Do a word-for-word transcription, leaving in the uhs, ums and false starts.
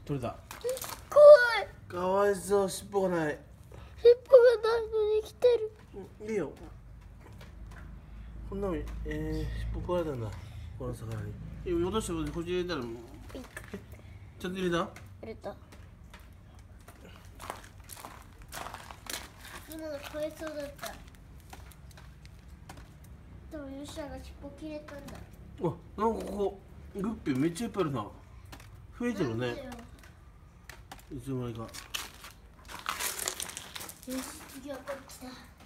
取れた。 怖い。 かわいそう、尻尾がない。 尻尾がないのに来てる。 いいよ。こんなの、えー、尻尾壊れたんだ。この魚に。え、戻してこっち入れたら。え、ちゃんと入れた？ 入れた。今のかわいそうだった。でもヨシアが尻尾切れたんだ。 あ、なんかここグッピーめっちゃいっぱいあるな。増えてるね。いつの間にか。 よし、次はこっちだ。